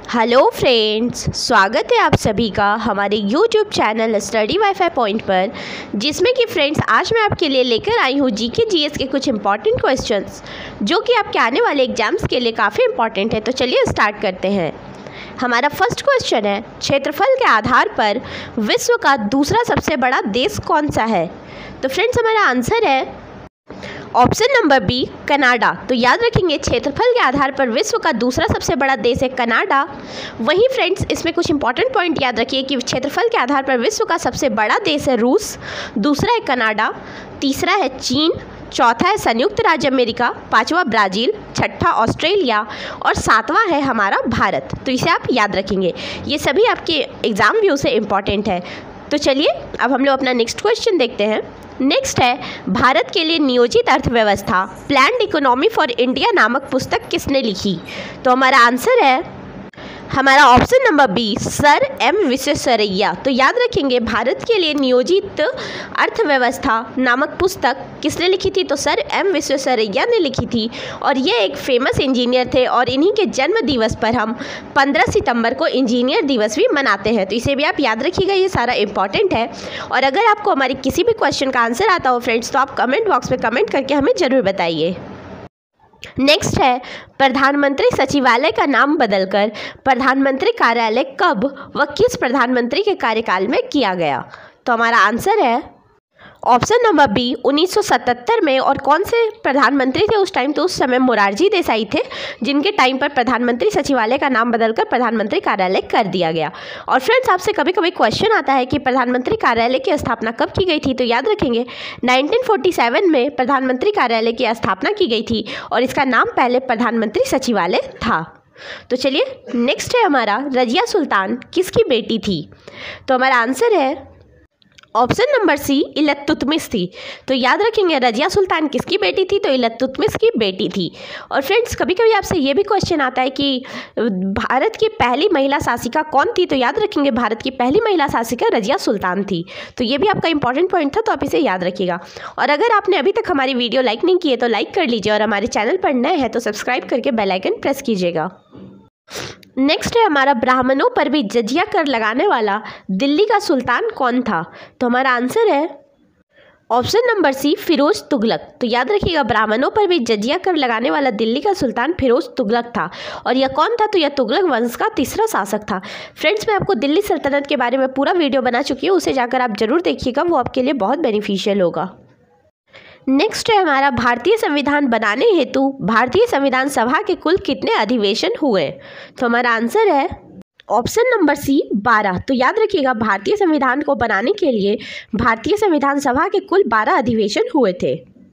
Hello friends, स्वागत है आप सभी का हमारे YouTube channel study WiFi point पर, जिसमें कि फ्रेंड्स आज मैं आपके लिए लेकर आई हूँ जीके जीएस के कुछ इंपॉर्टेंट क्वेश्चंस जो कि आपके आने वाले एग्जाम्स के लिए काफ़ी इंपॉर्टेंट है। तो चलिए स्टार्ट करते हैं। हमारा फर्स्ट क्वेश्चन है, क्षेत्रफल के आधार पर विश्व का दूसरा सबसे बड़ा देश कौन सा है? तो फ्रेंड्स हमारा आंसर है ऑप्शन नंबर बी, कनाडा। तो याद रखेंगे, क्षेत्रफल के आधार पर विश्व का दूसरा सबसे बड़ा देश है कनाडा। वहीं फ्रेंड्स इसमें कुछ इंपॉर्टेंट पॉइंट याद रखिए कि क्षेत्रफल के आधार पर विश्व का सबसे बड़ा देश है रूस, दूसरा है कनाडा, तीसरा है चीन, चौथा है संयुक्त राज्य अमेरिका, पांचवा ब्राज़ील, छठा ऑस्ट्रेलिया और सातवां है हमारा भारत। तो इसे आप याद रखेंगे, ये सभी आपके एग्जाम व्यू से इम्पॉर्टेंट है। तो चलिए अब हम लोग अपना नेक्स्ट क्वेश्चन देखते हैं। नेक्स्ट है, भारत के लिए नियोजित अर्थव्यवस्था प्लान्ड इकोनॉमी फॉर इंडिया नामक पुस्तक किसने लिखी? तो हमारा आंसर है हमारा option number B, sir M Visvesvaraya. तो याद रखेंगे, भारत के लिए नियोजित अर्थव्यवस्था नामक पुस्तक किसने लिखी थी? तो सर एम विश्वेश्वरैया ने लिखी थी और ये एक फेमस इंजीनियर थे और इन्हीं के जन्म दिवस पर हम 15 सितंबर को इंजीनियर दिवस भी मनाते हैं। तो इसे भी आप याद रखिएगा, ये सारा इंपॉर्टेंट है। और अगर आपको हमारी किसी भी क्वेश्चन का आंसर आता हो फ्रेंड्स, तो आप कमेंट बॉक्स में कमेंट करके हमें ज़रूर बताइए। नेक्स्ट है, प्रधानमंत्री सचिवालय का नाम बदलकर प्रधानमंत्री कार्यालय कब व किस प्रधानमंत्री के कार्यकाल में किया गया? तो हमारा आंसर है ऑप्शन नंबर बी, 1977 में। और कौन से प्रधानमंत्री थे उस टाइम? तो उस समय मोरारजी देसाई थे, जिनके टाइम पर प्रधानमंत्री सचिवालय का नाम बदलकर प्रधानमंत्री कार्यालय कर दिया गया। और फ्रेंड्स आपसे कभी कभी क्वेश्चन आता है कि प्रधानमंत्री कार्यालय की स्थापना कब की गई थी? तो याद रखेंगे 1947 में प्रधानमंत्री कार्यालय की स्थापना की गई थी और इसका नाम पहले प्रधानमंत्री सचिवालय था। तो चलिए नेक्स्ट है हमारा, रजिया सुल्तान किसकी बेटी थी? तो हमारा आंसर है ऑप्शन नंबर सी, इल्तुतमिश थी। तो याद रखेंगे, रजिया सुल्तान किसकी बेटी थी? तो इल्तुतमिश की बेटी थी। और फ्रेंड्स कभी कभी आपसे ये भी क्वेश्चन आता है कि भारत की पहली महिला शासिका कौन थी? तो याद रखेंगे, भारत की पहली महिला शासिका रजिया सुल्तान थी। तो ये भी आपका इंपॉर्टेंट पॉइंट था, तो आप इसे याद रखिएगा। और अगर आपने अभी तक हमारी वीडियो लाइक नहीं की है तो लाइक कर लीजिए, और हमारे चैनल पर नए हैं तो सब्सक्राइब करके बेल आइकन प्रेस कीजिएगा। नेक्स्ट है हमारा, ब्राह्मणों पर भी जजिया कर लगाने वाला दिल्ली का सुल्तान कौन था? तो हमारा आंसर है option number C, Firoz Tughlaq. तो याद रखिएगा, ब्राह्मणों पर भी जजिया कर लगाने वाला दिल्ली का सुल्तान फिरोज तुगलक था। और यह कौन था? तो यह तुगलक वंश का तीसरा शासक था। फ्रेंड्स मैं आपको दिल्ली सल्तनत के बारे में पूरा वीडियो बना चुकी हूँ, उसे जाकर आप जरूर देखिएगा, वो आपके लिए बहुत बेनिफिशियल होगा। नेक्स्ट है हमारा, भारतीय संविधान बनाने हेतु भारतीय संविधान सभा के कुल कितने अधिवेशन हुए? तो हमारा आंसर है ऑप्शन नंबर सी, 12। तो याद रखिएगा, भारतीय संविधान को बनाने के लिए भारतीय संविधान सभा के कुल 12 अधिवेशन हुए थे।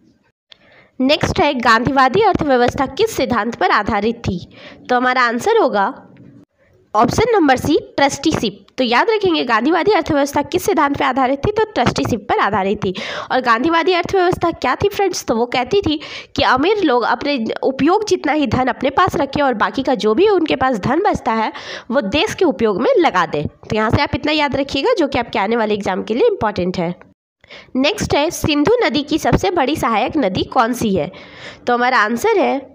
नेक्स्ट है, गांधीवादी अर्थव्यवस्था किस सिद्धांत पर आधारित थी? तो हमारा आंसर होगा ऑप्शन नंबर सी, ट्रस्टीशिप। तो याद रखेंगे, गांधीवादी अर्थव्यवस्था किस सिद्धांत पर आधारित थी? तो ट्रस्टीशिप पर आधारित थी। और गांधीवादी अर्थव्यवस्था क्या थी फ्रेंड्स? तो वो कहती थी कि अमीर लोग अपने उपयोग जितना ही धन अपने पास रखें और बाकी का जो भी उनके पास धन बचता है वो देश के उपयोग में लगा दें। तो यहाँ से आप इतना याद रखिएगा, जो कि आपके आने वाले एग्जाम के लिए इंपॉर्टेंट है। नेक्स्ट है, सिंधु नदी की सबसे बड़ी सहायक नदी कौन सी है? तो हमारा आंसर है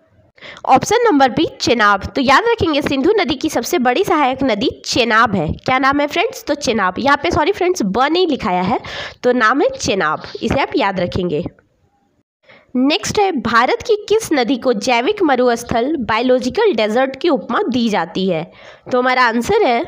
ऑप्शन नंबर बी, चेनाब। तो याद रखेंगे, सिंधु नदी की सबसे बड़ी सहायक नदी चेनाब है। क्या नाम है फ्रेंड्स? तो चेनाब। यहाँ पे सॉरी फ्रेंड्स, ब नहीं लिखाया है, तो नाम है चेनाब, इसे आप याद रखेंगे। नेक्स्ट है, भारत की किस नदी को जैविक मरुस्थल बायोलॉजिकल डेजर्ट की उपमा दी जाती है? तो हमारा आंसर है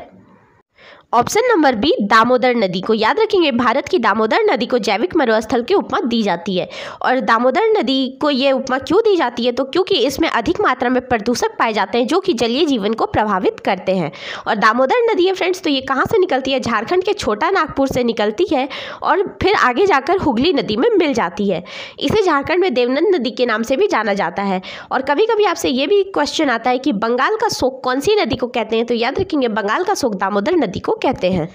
ऑप्शन नंबर बी, दामोदर नदी को। याद रखेंगे, भारत की दामोदर नदी को जैविक मरुस्थल की उपमा दी जाती है। और दामोदर नदी को ये उपमा क्यों दी जाती है? तो क्योंकि इसमें अधिक मात्रा में प्रदूषक पाए जाते हैं जो कि जलीय जीवन को प्रभावित करते हैं। और दामोदर नदी है फ्रेंड्स, तो ये कहाँ से निकलती है? झारखंड के छोटा नागपुर से निकलती है और फिर आगे जाकर हुगली नदी में मिल जाती है। इसे झारखंड में देवनंद नदी के नाम से भी जाना जाता है। और कभी कभी आपसे ये भी क्वेश्चन आता है कि बंगाल का शोक कौन सी नदी को कहते हैं? तो याद रखेंगे, बंगाल का शोक दामोदर नदी को कहते हैं।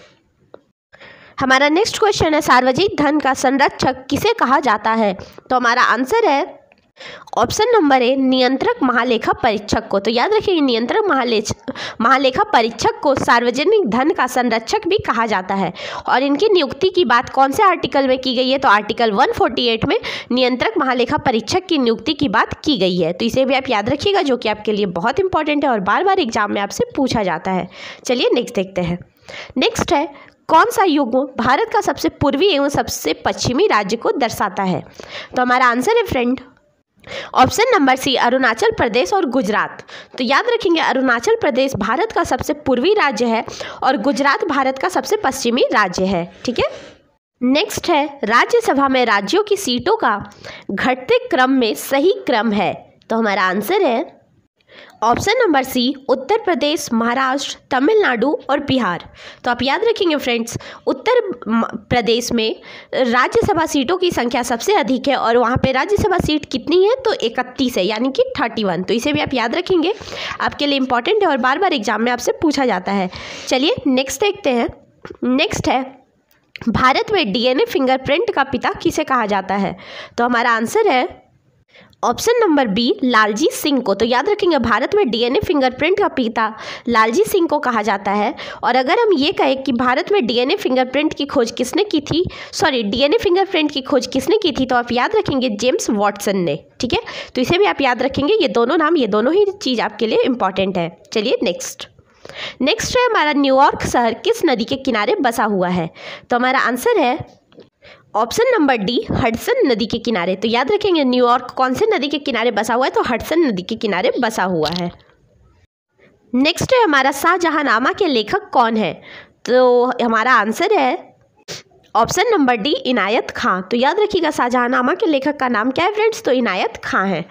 हमारा नेक्स्ट क्वेश्चन है, सार्वजनिक धन का संरक्षक किसे कहा जाता है? तो हमारा आंसर है ऑप्शन नंबर ए नियंत्रक महालेखा परीक्षक को। तो याद रखिए नियंत्रक महालेखा परीक्षक को सार्वजनिक धन का संरक्षक भी कहा जाता है। और इनकी नियुक्ति की बात कौन से आर्टिकल में की गई है? तो आर्टिकल 148 में नियंत्रक महालेखा परीक्षक की नियुक्ति की बात की गई है। तो इसे भी आप याद रखिएगा, जो कि आपके लिए बहुत इंपॉर्टेंट है और बार बार एग्जाम में आपसे पूछा जाता है। चलिए नेक्स्ट देखते हैं। नेक्स्ट है कौन सा युग्म भारत का सबसे पूर्वी एवं सबसे पश्चिमी राज्य को दर्शाता है? तो हमारा आंसर है friend option number C Arunachal Pradesh और गुजरात। तो याद रखेंगे अरुणाचल प्रदेश भारत का सबसे पूर्वी राज्य है और गुजरात भारत का सबसे पश्चिमी राज्य है। ठीक है, नेक्स्ट है राज्यसभा में राज्यों की सीटों का घटते क्रम में सही क्रम है। तो हमारा आंसर है option number C Uttar Pradesh, Maharashtra, Tamil Nadu और बिहार। तो आप याद रखेंगे फ्रेंड्स उत्तर प्रदेश में राज्यसभा सीटों की संख्या सबसे अधिक है और वहाँ पे राज्यसभा सीट कितनी है? तो 31 है, यानी कि 31। तो इसे भी आप याद रखेंगे, आपके लिए इंपॉर्टेंट है और बार बार एग्जाम में आपसे पूछा जाता है। चलिए नेक्स्ट देखते हैं। नेक्स्ट है भारत में डीएनए फिंगरप्रिंट का पिता किसे कहा जाता है? तो हमारा आंसर है option number B Lalji Singh को। तो याद रखेंगे भारत में डीएनए फिंगरप्रिंट का पिता लालजी सिंह को कहा जाता है। और अगर हम ये कहें कि भारत में डीएनए फिंगरप्रिंट की खोज किसने की थी, डीएनए फिंगरप्रिंट की खोज किसने की थी? तो आप याद रखेंगे जेम्स वॉटसन ने। ठीक है, तो इसे भी आप याद रखेंगे, ये दोनों नाम, ये दोनों ही चीज़ आपके लिए इंपॉर्टेंट है। चलिए नेक्स्ट है हमारा न्यूयॉर्क शहर किस नदी के किनारे बसा हुआ है? तो हमारा आंसर है ऑप्शन नंबर डी हडसन नदी के किनारे। तो याद रखेंगे न्यूयॉर्क कौन से नदी के किनारे बसा हुआ है? तो हडसन नदी के किनारे बसा हुआ है। नेक्स्ट है हमारा शाहजहांनामा के लेखक कौन है? तो हमारा आंसर है option number D Inayat Khan. तो याद रखिएगा शाहजहांनामा के लेखक का नाम क्या है फ्रेंड्स? तो इनायत खां है।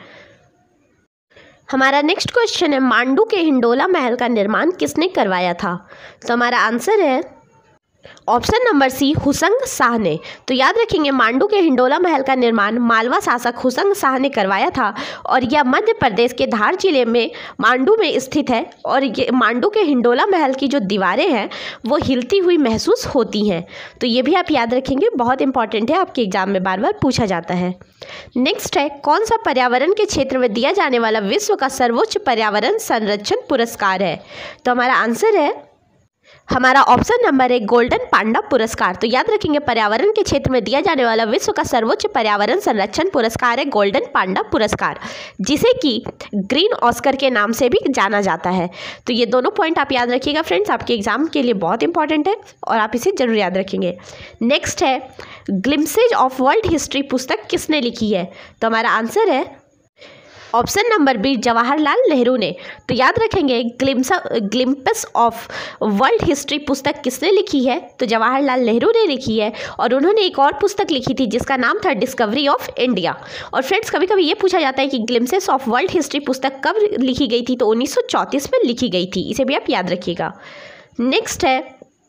हमारा नेक्स्ट क्वेश्चन है मांडू के हिंडोला महल का निर्माण किसने करवाया था? तो हमारा आंसर है option number C Hushang Shah ने। तो याद रखेंगे मांडू के हिंडोला महल का निर्माण मालवा शासक हुसंग शाह ने करवाया था और यह मध्य प्रदेश के धार जिले में मांडू में स्थित है। और ये मांडू के हिंडोला महल की जो दीवारें हैं वो हिलती हुई महसूस होती हैं। तो ये भी आप याद रखेंगे, बहुत इंपॉर्टेंट है, आपके एग्जाम में बार बार पूछा जाता है। नेक्स्ट है कौन सा पर्यावरण के क्षेत्र में दिया जाने वाला विश्व का सर्वोच्च पर्यावरण संरक्षण पुरस्कार है? तो हमारा आंसर है हमारा ऑप्शन नंबर है गोल्डन पांडा पुरस्कार। तो याद रखेंगे पर्यावरण के क्षेत्र में दिया जाने वाला विश्व का सर्वोच्च पर्यावरण संरक्षण पुरस्कार है गोल्डन पांडा पुरस्कार, जिसे कि ग्रीन ऑस्कर के नाम से भी जाना जाता है। तो ये दोनों पॉइंट आप याद रखिएगा फ्रेंड्स, आपके एग्जाम के लिए बहुत इंपॉर्टेंट है और आप इसे जरूर याद रखेंगे। नेक्स्ट है ग्लिम्सेज ऑफ वर्ल्ड हिस्ट्री पुस्तक किसने लिखी है? तो हमारा आंसर है option number B Jawaharlal Nehru ने। तो याद रखेंगे ग्लिम्पस ऑफ वर्ल्ड हिस्ट्री पुस्तक किसने लिखी है? तो जवाहरलाल नेहरू ने लिखी है। और उन्होंने एक और पुस्तक लिखी थी जिसका नाम था डिस्कवरी ऑफ इंडिया। और फ्रेंड्स कभी कभी ये पूछा जाता है कि ग्लिम्पसेस ऑफ वर्ल्ड हिस्ट्री पुस्तक कब लिखी गई थी? तो 1934 में लिखी गई थी, इसे भी आप याद रखिएगा। नेक्स्ट है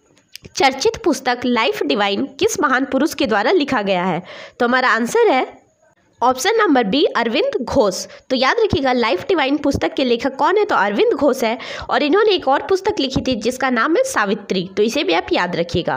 चर्चित पुस्तक लाइफ डिवाइन किस महान पुरुष के द्वारा लिखा गया है? तो हमारा आंसर है option number B Aurobindo Ghosh. तो याद रखिएगा लाइफ डिवाइन पुस्तक के लेखक कौन है? तो अरविंद घोष है। और इन्होंने एक और पुस्तक लिखी थी जिसका नाम है सावित्री। तो इसे भी आप याद रखिएगा।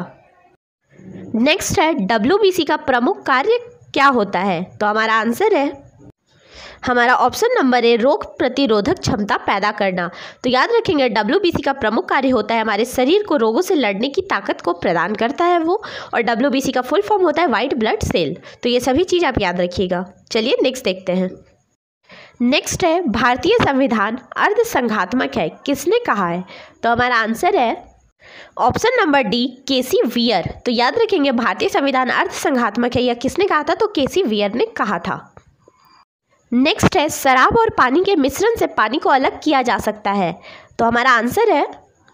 नेक्स्ट है डब्ल्यूबीसी का प्रमुख कार्य क्या होता है? तो हमारा आंसर है हमारा ऑप्शन नंबर है रोग प्रतिरोधक क्षमता पैदा करना। तो याद रखेंगे डब्ल्यूबीसी का प्रमुख कार्य होता है हमारे शरीर को रोगों से लड़ने की ताकत को प्रदान करता है वो। और डब्ल्यूबीसी का फुल फॉर्म होता है वाइट ब्लड सेल। तो ये सभी चीज़ आप याद रखिएगा। चलिए नेक्स्ट देखते हैं। नेक्स्ट है भारतीय संविधान अर्धसंघात्मक है किसने कहा है? तो हमारा आंसर है option number D K C Wheare. तो याद रखेंगे भारतीय संविधान अर्धसंघात्मक है, यह किसने कहा था? तो केसी वियर ने कहा था। नेक्स्ट है शराब और पानी के मिश्रण से पानी को अलग किया जा सकता है। तो हमारा आंसर है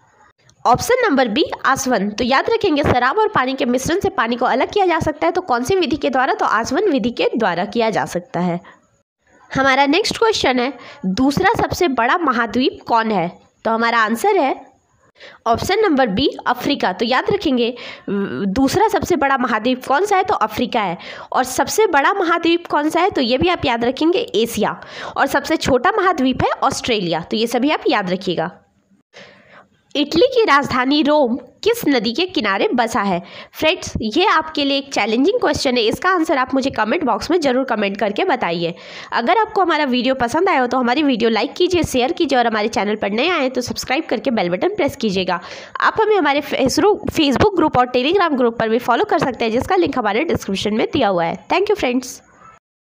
ऑप्शन नंबर बी आसवन। तो याद रखेंगे शराब और पानी के मिश्रण से पानी को अलग किया जा सकता है। तो कौन सी विधि के द्वारा? तो आसवन विधि के द्वारा किया जा सकता है। हमारा नेक्स्ट क्वेश्चन है दूसरा सबसे बड़ा महाद्वीप कौन है? तो हमारा आंसर है ऑप्शन नंबर बी अफ्रीका। तो याद रखेंगे दूसरा सबसे बड़ा महाद्वीप कौन सा है? तो अफ्रीका है। और सबसे बड़ा महाद्वीप कौन सा है? तो ये भी आप याद रखेंगे एशिया। और सबसे छोटा महाद्वीप है ऑस्ट्रेलिया। तो ये सभी आप याद रखिएगा। इटली की राजधानी रोम किस नदी के किनारे बसा है? फ्रेंड्स, ये आपके लिए एक चैलेंजिंग क्वेश्चन है। इसका आंसर आप मुझे कमेंट बॉक्स में ज़रूर कमेंट करके बताइए। अगर आपको हमारा वीडियो पसंद आया हो तो हमारी वीडियो लाइक कीजिए, शेयर कीजिए और हमारे चैनल पर नए आए तो सब्सक्राइब करके बेल बटन प्रेस कीजिएगा। आप हमें हमारे फेसबुक ग्रुप और टेलीग्राम ग्रुप पर भी फॉलो कर सकते हैं, जिसका लिंक हमारे डिस्क्रिप्शन में दिया हुआ है। Thank you friends.